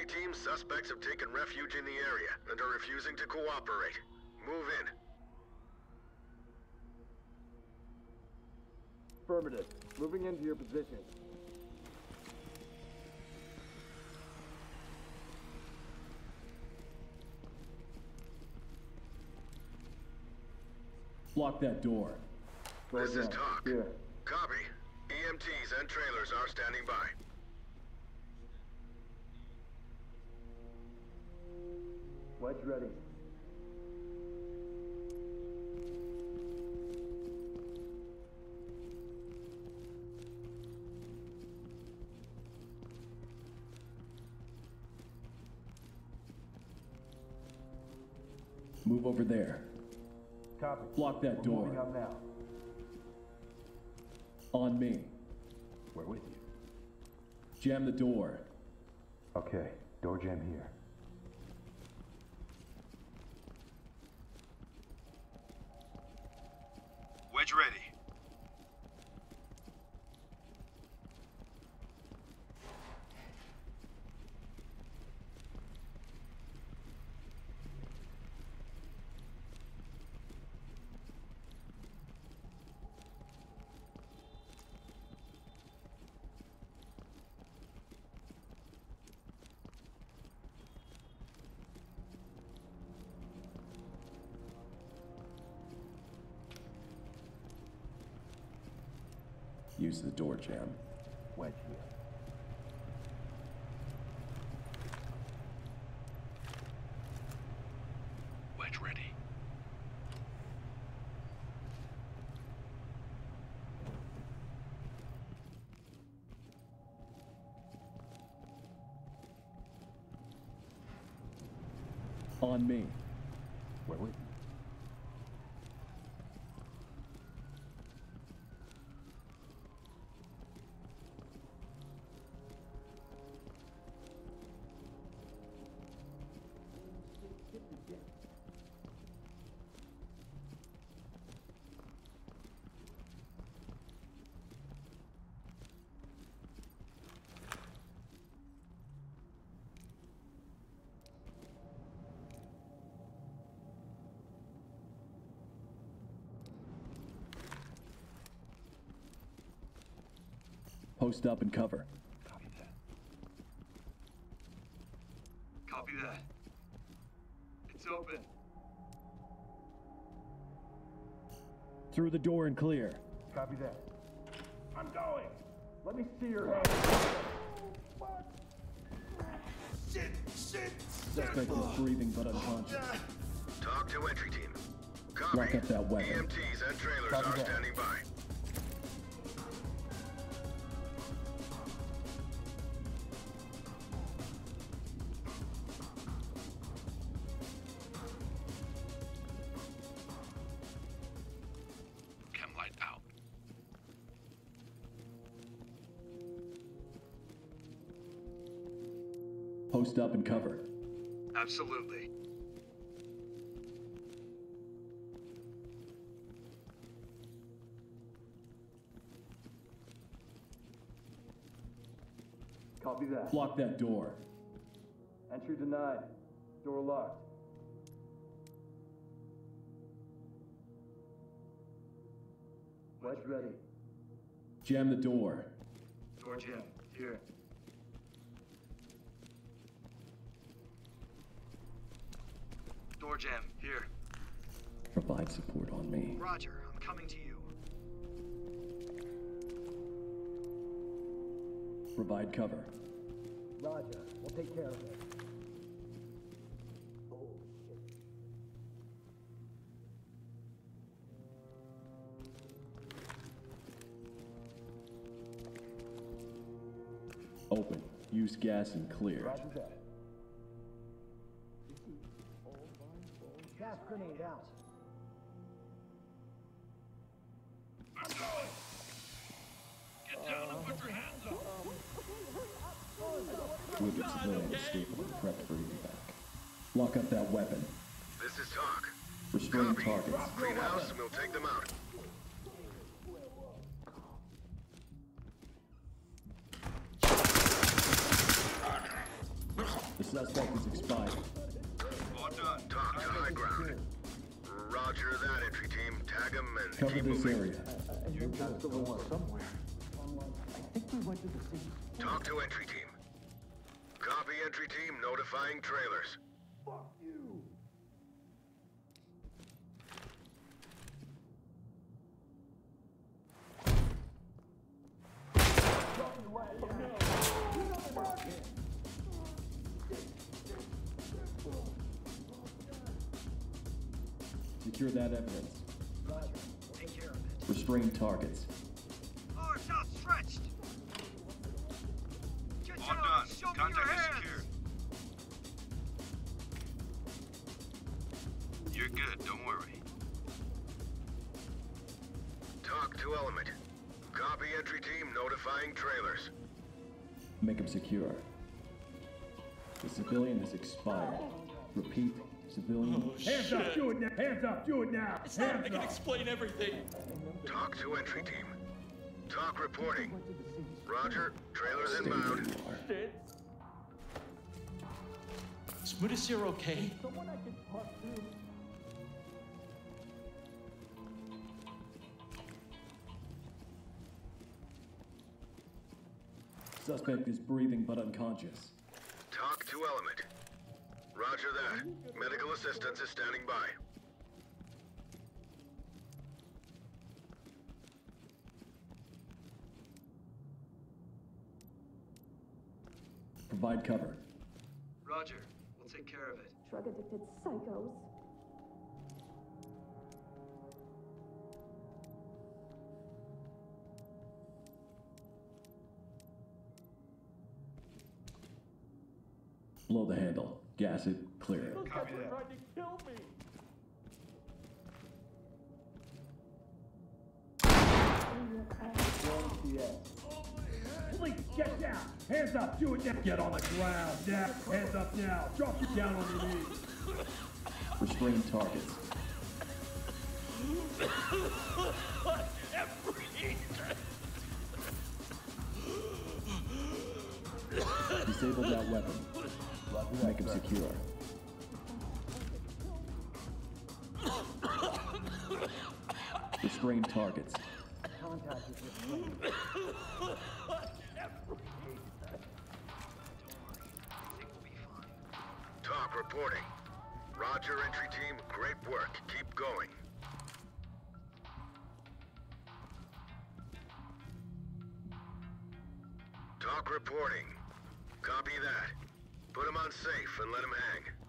team, suspects have taken refuge in the area and are refusing to cooperate. Move in. Affirmative. Moving into your position. Block that door. This is Talk. Here. Copy. EMTs and trailers are standing by. Wedge ready. Move over there. Copy. Block that door. Moving up now. On me. We're with you. Jam the door. Okay. Door jam here. Wedge ready. Use the door jam. Wedge here. Wedge ready. On me. We're with you. Post up and cover. Copy that. Copy that. It's open. Through the door and clear. Copy that. I'm going. Let me see your hand. Shit! Suspect is breathing but unconscious. Talk to entry team. Copy. Lock up that weapon. EMTs and trailers Copy are that. standing by. Chem light out. Post up and cover. Absolutely. Copy that. Block that door. Entry denied. Door locked. Wedge ready. Jam the door. Door jam. Here. Door jam, here. Provide support on me. Roger, I'm coming to you. Provide cover. Roger. We'll take care of it. Open. Use gas and clear. Roger that. Gas grenade out. I'm going! Get down and put your hands up! Wounded civilian escapable and prep for evac. Lock up that weapon. This is Talk. Restrain Copy. targets. Clean house and we'll take them out. The Suspect is expired. All done. Talk to high ground. Roger that, entry team. Tag him and Cover keep this moving. area. Talk to entry team. Copy, entry team. Notifying trailers. Secure that evidence. Take care of it. Restrain targets. Arms outstretched. Get All down. done. Show me your Contact is hands. secured. You're good, don't worry. Talk to element. Copy, entry team. Notifying trailers. Make him secure. The civilian is expired. Repeat, civilian. Hands up, do it now! Hands up, do it now! It's not, I Hands can up! explain everything. Talk to entry team. Talk reporting. Roger. Trailers Stay inbound. where you are. Is Mudasir okay? Suspect is breathing but unconscious. Talk to element. Roger that. Medical assistance is standing by. Provide cover. Roger. We'll take care of it. Drug-addicted psychos. Blow the handle. Gas it. Clear it. Copy that. Tried to kill me! Please, get down! Hands up, do it now! Get on the ground, now! Hands up now! Drop you down on your knees! Restrain targets. Disable that weapon. Make him secure. Restrain targets. Talk reporting. Roger, entry team. Great work. Keep going. Talk reporting. Copy that. Put him on safe and let him hang.